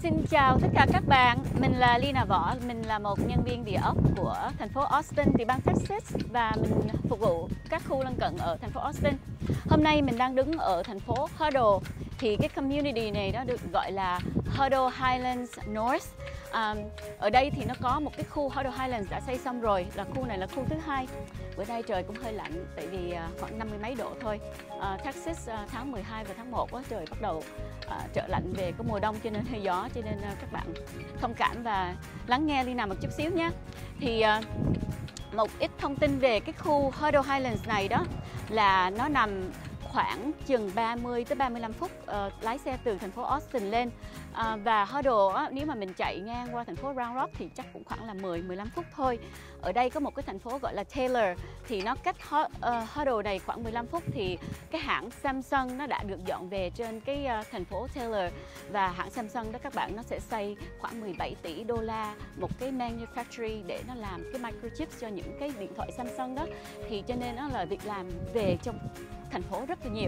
Xin chào tất cả các bạn, mình là Lina Võ, mình là một nhân viên địa ốc của thành phố Austin, tiểu bang Texas và mình phục vụ các khu lân cận ở thành phố Austin. Hôm nay mình đang đứng ở thành phố Huddle, thì cái community này nó được gọi là Huddle Highlands North. Ở đây thì nó có một cái khu Huddle Highlands đã xây xong rồi, là khu này là khu thứ hai. Bữa nay trời cũng hơi lạnh tại vì khoảng 50 mấy độ thôi. Texas tháng 12 và tháng 1 trời bắt đầu trở lạnh về có mùa đông cho nên hơi gió, cho nên các bạn thông cảm và lắng nghe Lina một chút xíu nhé. Thì một ít thông tin về cái khu Huddle Highlands này đó là nó nằm khoảng chừng 30 tới 35 phút lái xe từ thành phố Austin lên. Và Huddle nếu mà mình chạy ngang qua thành phố Round Rock thì chắc cũng khoảng là 10-15 phút thôi. Ở đây có một cái thành phố gọi là Taylor, thì nó cách Huddle này khoảng 15 phút. Thì cái hãng Samsung nó đã được dọn về trên cái thành phố Taylor, và hãng Samsung đó các bạn nó sẽ xây khoảng 17 tỷ đô la một cái manufacturing để nó làm cái microchips cho những cái điện thoại Samsung đó. Thì cho nên nó là việc làm về trong thành phố rất là nhiều.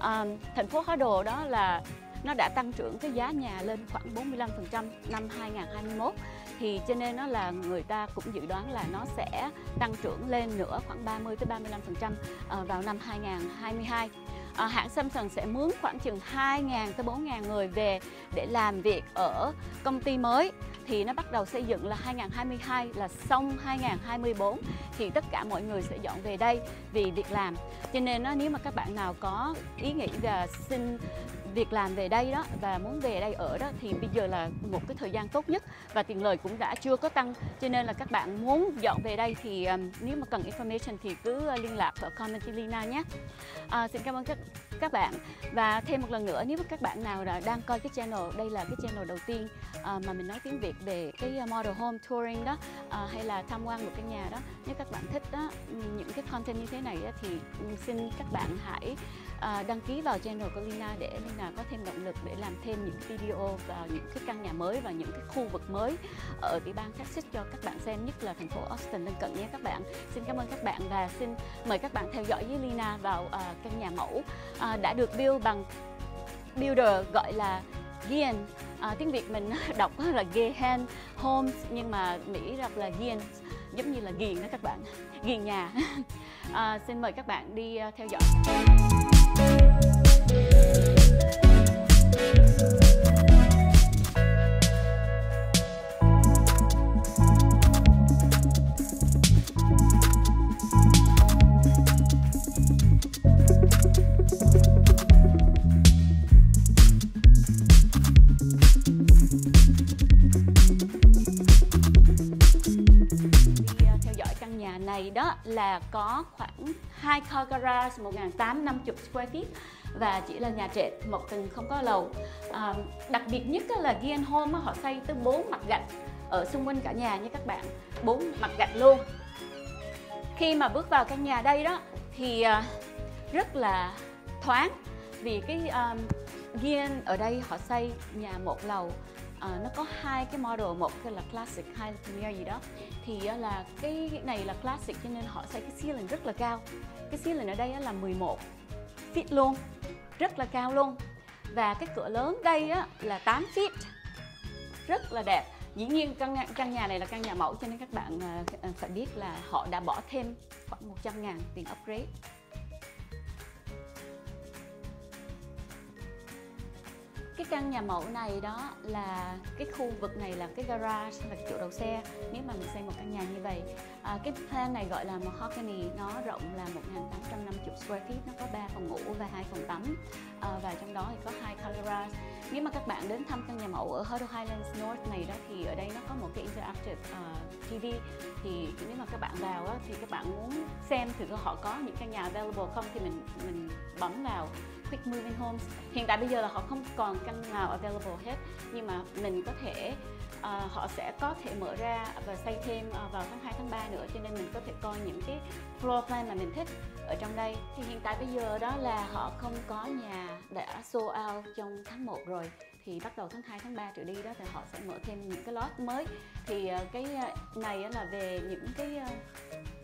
Thành phố Huddle đó là nó đã tăng trưởng cái giá nhà lên khoảng 45% năm 2021. Thì cho nên nó là người ta cũng dự đoán là nó sẽ tăng trưởng lên nữa khoảng 30 tới 35% vào năm 2022. Hãng Samsung sẽ mướn khoảng chừng 2.000 tới 4.000 người về để làm việc ở công ty mới. Thì nó bắt đầu xây dựng là 2022, là xong 2024 thì tất cả mọi người sẽ dọn về đây vì việc làm. Cho nên nếu mà các bạn nào có ý nghĩ là xin việc làm về đây đó và muốn về đây ở đó thì bây giờ là một cái thời gian tốt nhất, và tiền lời cũng đã chưa có tăng, cho nên là các bạn muốn dọn về đây thì nếu mà cần information thì cứ liên lạc ở comment với Lina nhé. Xin cảm ơn các bạn, và thêm một lần nữa, nếu các bạn nào đang coi cái channel, đây là cái channel đầu tiên mà mình nói tiếng Việt về cái model home touring đó, hay là tham quan một cái nhà đó, nếu các bạn thích đó, những cái content như thế này đó, thì xin các bạn hãy đăng ký vào channel của Lina để Lina có thêm động lực để làm thêm những video và những cái căn nhà mới và những cái khu vực mới ở tiểu bang Texas cho các bạn xem, nhất là thành phố Austin lân cận nhé các bạn. Xin cảm ơn các bạn và xin mời các bạn theo dõi với Lina vào căn nhà mẫu đã được build bằng builder gọi là Gian. Tiếng Việt mình đọc là Gian Homes, nhưng mà Mỹ đọc là Gian, giống như là ghiền đó các bạn, ghiền nhà. Xin mời các bạn đi theo dõi. Này đó là có khoảng 2 car garage 1.850 square feet và chỉ là nhà trệt một tầng không có lầu. Đặc biệt nhất là Gian Home họ xây tới 4 mặt gạch ở xung quanh cả nhà nha các bạn, 4 mặt gạch luôn. Khi mà bước vào căn nhà đây đó thì rất là thoáng, vì cái Gian ở đây họ xây nhà một lầu. Nó có hai cái model, một cái là classic, hai là premier gì đó. Thì là cái này là classic cho nên họ xây cái ceiling rất là cao. Cái ceiling ở đây là 11 feet luôn, rất là cao luôn. Và cái cửa lớn đây là 8 feet, rất là đẹp. Dĩ nhiên căn nhà này là căn nhà mẫu cho nên các bạn phải biết là họ đã bỏ thêm khoảng 100.000 tiền upgrade. Cái căn nhà mẫu này đó là cái khu vực này là cái garage, là chỗ đậu xe nếu mà mình xây một căn nhà như vậy. Cái plan này gọi là mahogany, nó rộng là 1.850 square feet, nó có 3 phòng ngủ và 2 phòng tắm, và trong đó thì có 2 car garage. Nếu mà các bạn đến thăm căn nhà mẫu ở Huddle Highlands North này đó thì ở đây nó có một cái interactive TV, thì nếu mà các bạn vào thì các bạn muốn xem thử họ có những căn nhà available không thì mình bấm vào Quick Moving Homes. Hiện tại bây giờ là họ không còn căn nào available hết, nhưng mà mình có thể họ sẽ có thể mở ra và xây thêm vào tháng 2, tháng 3 nữa, cho nên mình có thể coi những cái floor plan mà mình thích ở trong đây. Thì hiện tại bây giờ đó là họ không có nhà đã sold out trong tháng 1 rồi, thì bắt đầu tháng 2, tháng 3 trở đi đó thì họ sẽ mở thêm những cái lot mới. Thì cái này là về những cái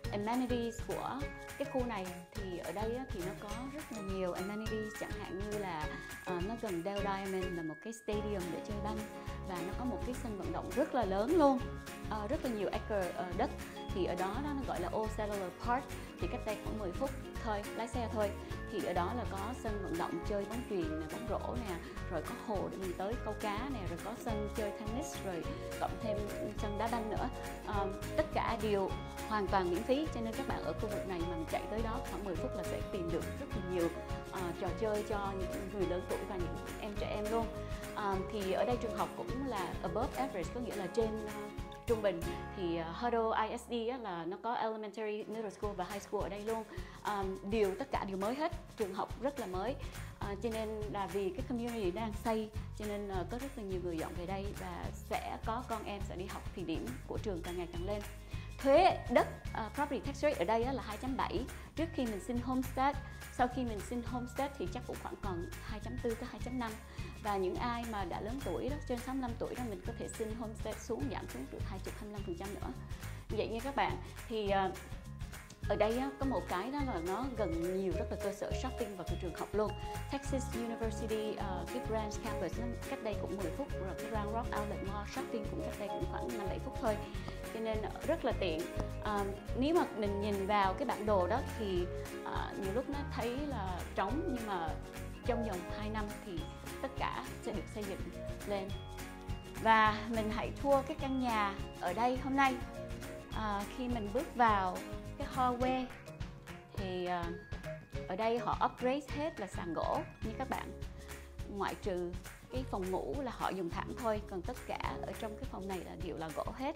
amenities của cái khu này thì ở đây á, thì nó có rất là nhiều amenities, chẳng hạn như là nó gần Dell Diamond là một cái stadium để chơi banh, và nó có một cái sân vận động rất là lớn luôn, rất là nhiều acre đất. Thì ở đó nó gọi là Old Cellular Park, thì cách đây khoảng 10 phút thôi, lái xe thôi, thì ở đó là có sân vận động chơi bóng chuyền nè, bóng rổ nè, rồi có hồ để mình tới câu cá nè, rồi có sân chơi tennis, rồi cộng thêm sân đá banh nữa. Tất cả đều hoàn toàn miễn phí, cho nên các bạn ở khu vực này mà chạy tới đó khoảng 10 phút là sẽ tìm được rất là nhiều trò chơi cho những người lớn tuổi và những em trẻ em luôn. Thì ở đây trường học cũng là above average, có nghĩa là trên trung bình. Thì Hurdle ISD á, là nó có elementary, middle school và high school ở đây luôn. Tất cả đều mới hết, trường học rất là mới. Cho nên là vì cái community đang xây, cho nên có rất là nhiều người dọn về đây, và sẽ có con em sẽ đi học, thì điểm của trường càng ngày càng lên. Thuế đất, property tax rate ở đây là 2.7 trước khi mình xin homestead. Sau khi mình xin homestead thì chắc cũng khoảng còn 2.4 tới 2.5. Và những ai mà đã lớn tuổi đó, trên 65 tuổi đó, mình có thể xin homestead giảm xuống được 20-25% nữa. Vậy nha các bạn, thì ở đây có một cái đó là nó gần nhiều rất là cơ sở shopping và trường học luôn. Texas University, cái branch campus nó cách đây cũng 10 phút, rồi cái Round Rock Outlet Mall shopping cũng cách đây cũng khoảng 5-7 phút thôi. Cho nên rất là tiện. Nếu mà mình nhìn vào cái bản đồ đó thì nhiều lúc nó thấy là trống, nhưng mà trong vòng 2 năm thì tất cả sẽ được xây dựng lên. Và mình hãy tour cái căn nhà ở đây hôm nay. Khi mình bước vào cái hallway thì ở đây họ upgrade hết là sàn gỗ như các bạn, ngoại trừ cái phòng ngủ là họ dùng thảm thôi, còn tất cả ở trong cái phòng này là đều là gỗ hết.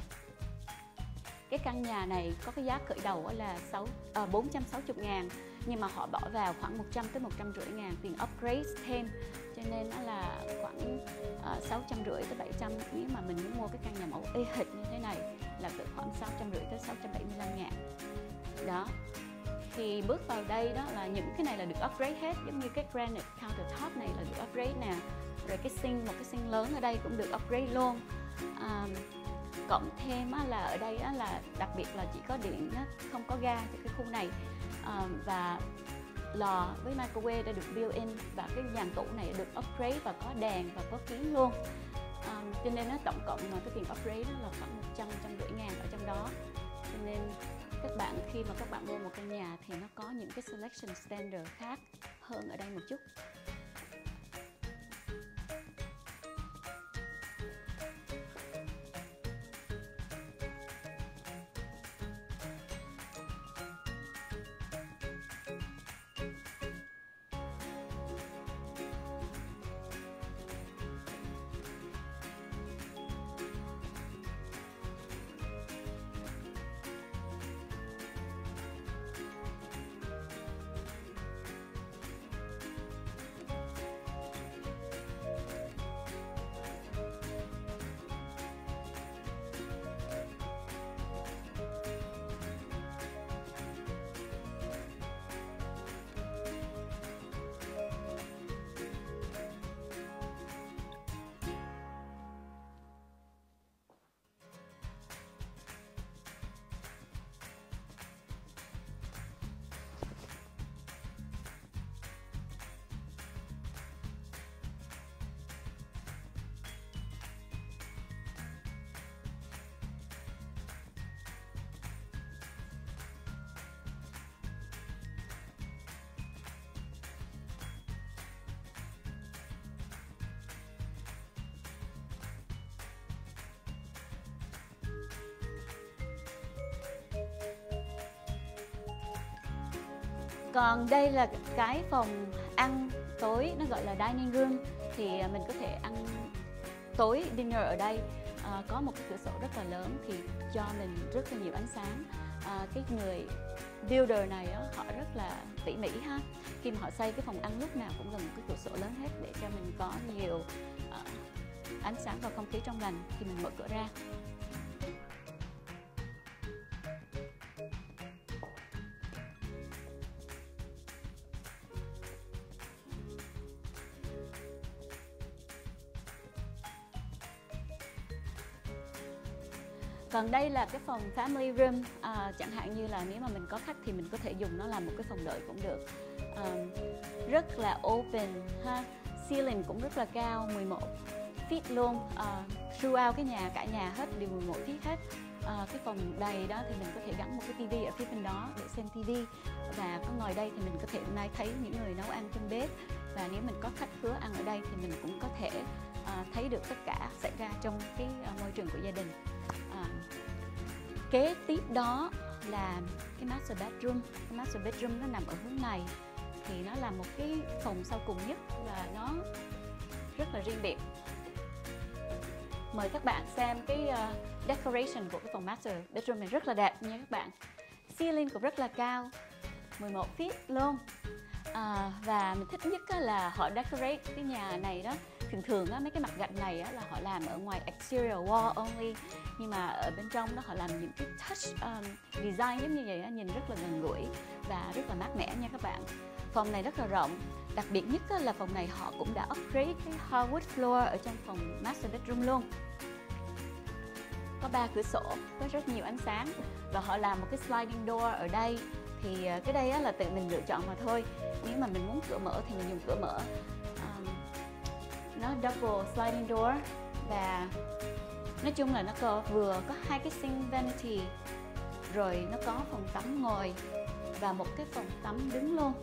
Cái căn nhà này có cái giá khởi đầu là 460.000, nhưng mà họ bỏ vào khoảng 100 tới 150.000 tiền upgrade thêm, cho nên nó là khoảng 650 tới 700. Nếu mà mình muốn mua cái căn nhà mẫu y hệt như thế này là từ khoảng 650 tới 675.000. Đó. Thì bước vào đây đó là những cái này là được upgrade hết, giống như cái granite countertop này là được upgrade nè. Rồi cái sink, một cái sink lớn ở đây cũng được upgrade luôn. Cộng thêm là ở đây là đặc biệt là chỉ có điện, không có ga cho cái khu này, và lò với microwave đã được built-in, và cái dàn tủ này được upgrade và có đèn và có kiến luôn. Cho nên nó tổng cộng là cái tiền upgrade là khoảng 100-150.000 ở trong đó. Cho nên các bạn khi mà các bạn mua một căn nhà thì nó có những cái selection standard khác hơn ở đây một chút. Còn đây là cái phòng ăn tối, nó gọi là dining room, thì mình có thể ăn tối dinner ở đây. Có một cái cửa sổ rất là lớn thì cho mình rất là nhiều ánh sáng. Cái người builder này họ rất là tỉ mỉ ha, khi mà họ xây cái phòng ăn lúc nào cũng là một cái cửa sổ lớn hết để cho mình có nhiều ánh sáng và không khí trong lành khi mình mở cửa ra. Còn đây là cái phòng family room, chẳng hạn như là nếu mà mình có khách thì mình có thể dùng nó làm một cái phòng đợi cũng được. Rất là open ha, ceiling cũng rất là cao, 11 feet luôn, throughout cái nhà, cả nhà hết đều 11 feet hết. Cái phòng đầy đó thì mình có thể gắn một cái tivi ở phía bên đó để xem tivi, và có ngồi đây thì mình có thể hôm nay thấy những người nấu ăn trong bếp, và nếu mình có khách khứa ăn ở đây thì mình cũng có thể thấy được tất cả xảy ra trong cái môi trường của gia đình. Kế tiếp đó là cái master bedroom. Cái master bedroom nó nằm ở hướng này, thì nó là một cái phòng sau cùng nhất và nó rất là riêng biệt. Mời các bạn xem cái decoration của cái phòng master bedroom này, rất là đẹp nha các bạn. Ceiling cũng rất là cao, 11 feet luôn. Và mình thích nhất là họ decorate cái nhà này đó. Thường mấy cái mặt gạch này là họ làm ở ngoài exterior wall only, nhưng mà ở bên trong đó họ làm những cái touch design giống như vậy, nhìn rất là gần gũi và rất là mát mẻ nha các bạn. Phòng này rất là rộng, đặc biệt nhất là phòng này họ cũng đã upgrade cái hardwood floor ở trong phòng master bedroom luôn. Có 3 cửa sổ với rất nhiều ánh sáng, và họ làm một cái sliding door ở đây. Thì cái đây là tự mình lựa chọn mà thôi. Nếu mà mình muốn cửa mở thì mình dùng cửa mở. Nó double sliding door, và nói chung là nó vừa có 2 cái sink vanity, rồi nó có phòng tắm ngồi và một cái phòng tắm đứng luôn.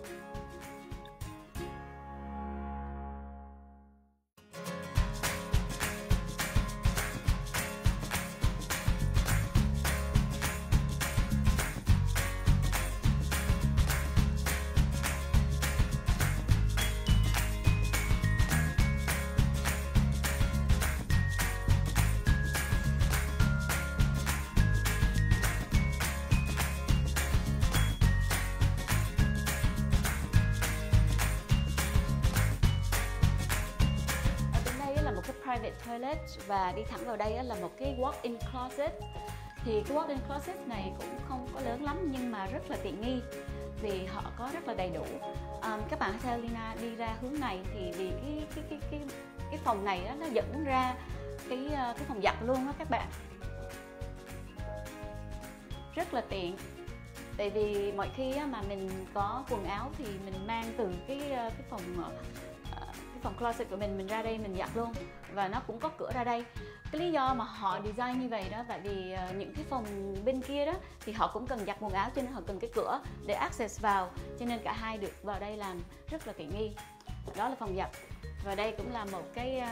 Private toilet, và đi thẳng vào đây là một cái walk-in closet. Thì cái walk-in closet này cũng không có lớn lắm nhưng mà rất là tiện nghi vì họ có rất là đầy đủ. Các bạn theo Lina đi ra hướng này thì vì cái phòng này đó, nó dẫn ra cái phòng giặt luôn đó các bạn. Rất là tiện. Tại vì mọi khi mà mình có quần áo thì mình mang từ cái phòng closet của mình ra đây mình giặt luôn, và nó cũng có cửa ra đây. Cái lý do mà họ design như vậy đó, tại vì những cái phòng bên kia đó thì họ cũng cần giặt quần áo, cho nên họ cần cái cửa để access vào, cho nên cả hai được vào đây làm rất là tiện nghi. Đó là phòng giặt, và đây cũng là một cái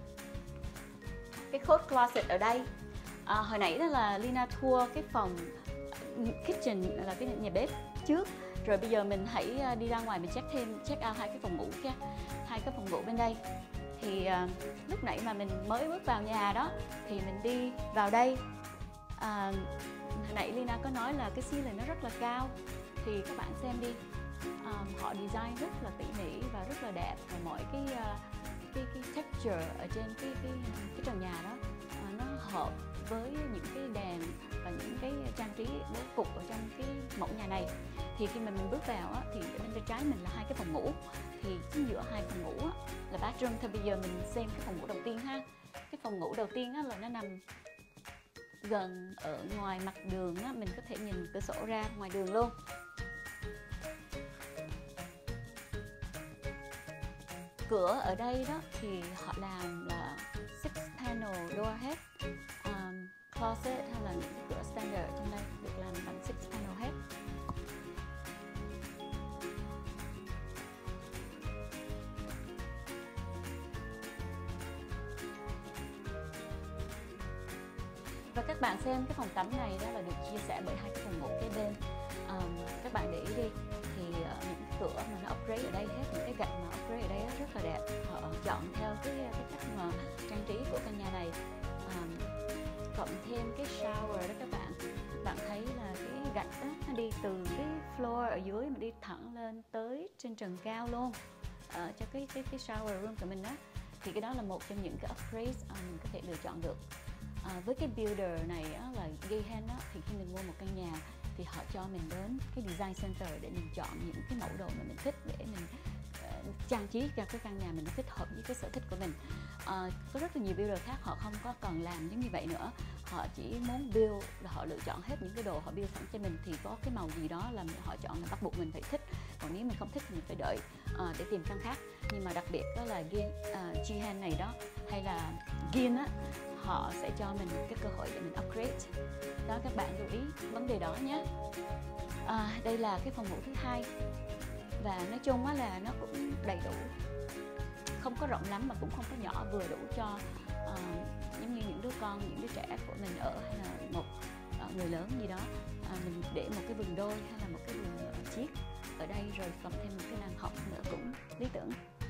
coat closet ở đây. Hồi nãy đó là Lina tour cái phòng kitchen, là cái nhà bếp trước, rồi bây giờ mình hãy đi ra ngoài mình check out hai cái phòng ngủ kia, hai cái phòng ngủ bên đây. Thì lúc nãy mà mình mới bước vào nhà đó thì mình đi vào đây, hồi nãy Lina có nói là cái ceiling nó rất là cao, thì các bạn xem đi, họ design rất là tỉ mỉ và rất là đẹp, và mỗi cái texture ở trên cái trần nhà đó nó hợp với những cái đèn và những cái trang trí bố cục ở trong cái mẫu nhà này. Thì khi mà mình bước vào á, thì bên tay trái mình là hai cái phòng ngủ, thì chính giữa hai phòng ngủ á, là bathroom. Thì bây giờ mình xem cái phòng ngủ đầu tiên ha. Cái phòng ngủ đầu tiên á, là nó nằm gần ở ngoài mặt đường á, mình có thể nhìn cửa sổ ra ngoài đường luôn. Cửa ở đây đó thì họ làm là 6 panel door hết. Closet hay là những cửa standard trong đây được làm bằng 6 panel hết. Và các bạn xem cái phòng tắm này đó là được chia sẻ bởi hai cái phòng ngủ kế bên. Các bạn để ý đi, thì những cái cửa mà nó upgrade ở đây hết, những cái gạch mà upgrade ở đây rất là đẹp. Họ chọn theo cái cách mà trang trí của căn nhà này. Cộng thêm cái shower đó các bạn thấy là cái gạch đó nó đi từ cái floor ở dưới mà đi thẳng lên tới trên trần cao luôn, cho cái shower room của mình đó. Thì cái đó là một trong những cái upgrade mình có thể lựa chọn được. Với cái builder này là Gayhen đó, thì khi mình mua một căn nhà thì họ cho mình đến cái design center để mình chọn những cái mẫu đồ mà mình thích, để mình trang trí cho cái căn nhà mình nó thích hợp với cái sở thích của mình. Có rất là nhiều builder khác họ không có còn làm giống như vậy nữa, họ chỉ muốn build, là họ lựa chọn hết những cái đồ họ build sẵn cho mình, thì có cái màu gì đó là họ chọn là bắt buộc mình phải thích, còn nếu mình không thích thì mình phải đợi để tìm căn khác. Nhưng mà đặc biệt đó là Jihan này đó, hay là Gin á, họ sẽ cho mình cái cơ hội để mình upgrade đó, các bạn lưu ý vấn đề đó nhé. Đây là cái phòng ngủ thứ hai, và nói chung á là nó cũng đầy đủ, không có rộng lắm mà cũng không có nhỏ, vừa đủ cho giống như những đứa con, những đứa trẻ của mình ở, hay là một người lớn gì đó. Mình để một cái vườn đôi hay là một cái vườn chiếc ở đây, rồi cộng thêm một cái làn học nữa cũng lý tưởng.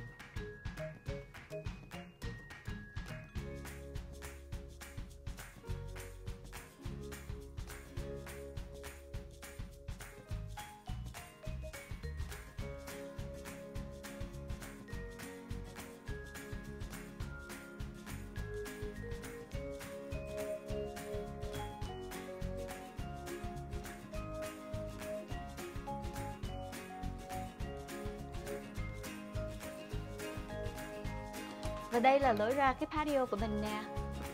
Và đây là lối ra cái patio của mình nè.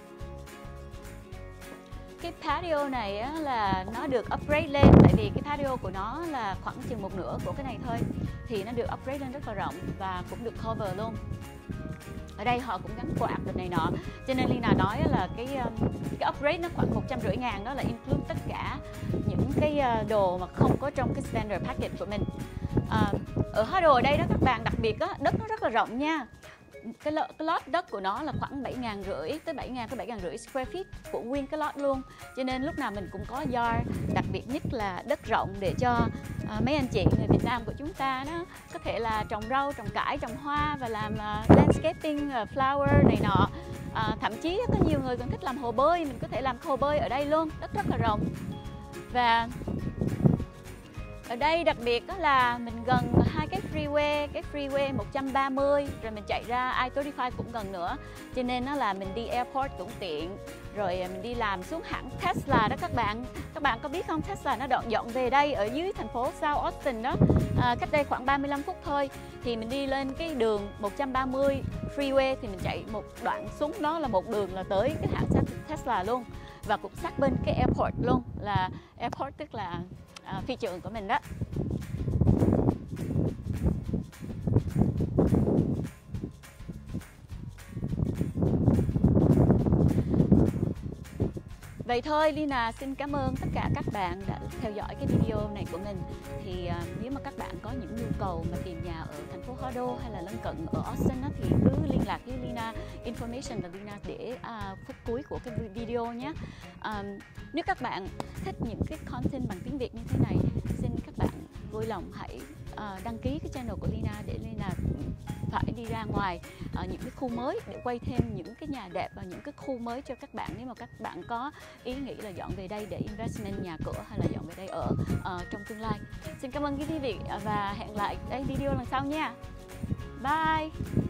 Cái patio này á, là nó được upgrade lên, tại vì cái patio của nó là khoảng chừng một nửa của cái này thôi, thì nó được upgrade lên rất là rộng và cũng được cover luôn. Ở đây họ cũng gắn quạt được này nọ, cho nên Lina nói là cái upgrade nó khoảng 150.000, đó là include tất cả những cái đồ mà không có trong cái standard package của mình. Ở Huddle ở đây đó các bạn, đặc biệt á, đất nó rất là rộng nha. Cái lot đất của nó là khoảng 7.500 tới 7.000 square feet của nguyên cái lot luôn, cho nên lúc nào mình cũng có yard, đặc biệt nhất là đất rộng để cho mấy anh chị người Việt Nam của chúng ta đó có thể là trồng rau, trồng cải, trồng hoa và làm landscaping, flower này nọ. Thậm chí có nhiều người còn thích làm hồ bơi, mình có thể làm hồ bơi ở đây luôn, đất rất là rộng. Và ở đây đặc biệt đó là mình gần hai cái freeway 130, rồi mình chạy ra I-35 cũng gần nữa, cho nên nó là mình đi airport cũng tiện, rồi mình đi làm xuống hãng Tesla đó các bạn. Các bạn có biết không, Tesla nó dọn về đây ở dưới thành phố South Austin đó, cách đây khoảng 35 phút thôi. Thì mình đi lên cái đường 130 freeway thì mình chạy một đoạn xuống đó là một đường là tới cái hãng Tesla luôn, và cũng sát bên cái airport luôn, là airport tức là phi trường của mình đó. Vậy thôi, Lina xin cảm ơn tất cả các bạn đã theo dõi cái video này của mình. Thì nếu mà các bạn có những nhu cầu mà tìm nhà ở thành phố Huddle hay là lân cận ở Austin thì cứ liên lạc với Lina, information là Lina để phút cuối của cái video nhé. Nếu các bạn thích những cái content bằng tiếng Việt như thế này, xin các bạn vui lòng hãy đăng ký cái channel của Lina để Lina phải đi ra ngoài những cái khu mới để quay thêm những cái nhà đẹp và những cái khu mới cho các bạn, nếu mà các bạn có ý nghĩ là dọn về đây để investment nhà cửa hay là dọn về đây ở trong tương lai. Xin cảm ơn quý vị và hẹn lại cái video lần sau nha. Bye.